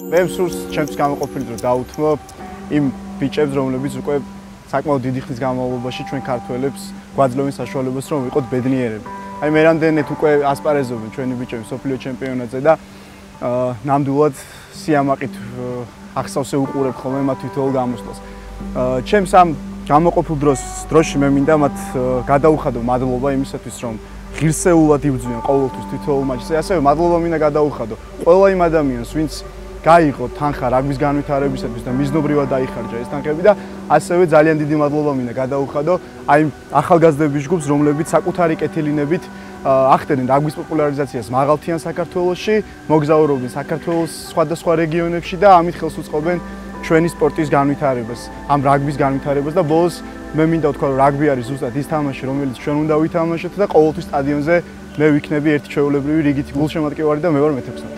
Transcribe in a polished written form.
მე მსურს ჩემს გამოყოფილი დრო დაუთმო იმ ბიჭებს, რომლებიც უკვე საკმაოდ დიდი ხნის განმავლობაში ჩვენ ქართველებს გვაძლევენ საშუალებას, რომ ვიყოთ ბედნიერები. აი მე რამდენად უკვე ასპარეზობენ ჩვენი ბიჭები სოფლიო ჩემპიონატზე და ნამდვილად სიამაყით ახსავსე უყურებ ხოლმე მათ თვითონ გამოსვლას. ჩემს ამ გამოყოფილ დროში მე მინდა მათ გადაუხადო მადლობა იმისათვის, რომ ღირსეულად იბრძვიან ყოველთვის თითოეულ მატჩზე. ასევე მადლობა მინდა გადაუხადო ყველა იმ ადამიანს, ვინც გაიღო თანხა რაგბის განვითარებისათვის და მიზნობრივად დაიხარჯა ეს თანხები და ასევე ძალიან დიდი მადლობა მინდა გადაუხადო აი ახალგაზრდების ჯგუფს, რომლებიც საკუთარი კეთილინებით ახდენენ რაგბის პოპულარიზაციას მაღალთიან საქართველოში, მოგზაურობენ საქართველოს სხვადასხვა რეგიონებში და ამით ხელს უწყობენ ჩვენი სპორტის განვითარებას, ამ რაგბის განვითარებას და ბოლოს მე მინდა ვთქვა, რომ რაგბი არის ზუსტად ის თამაში, რომელიც ჩვენ უნდა ვითამაშოთ და ყოველთვის სტადიონზე მე ვიქნები ერთი ჩვეულებრივი რიგითი გულშემატკივარი და მე ვარ მე-16.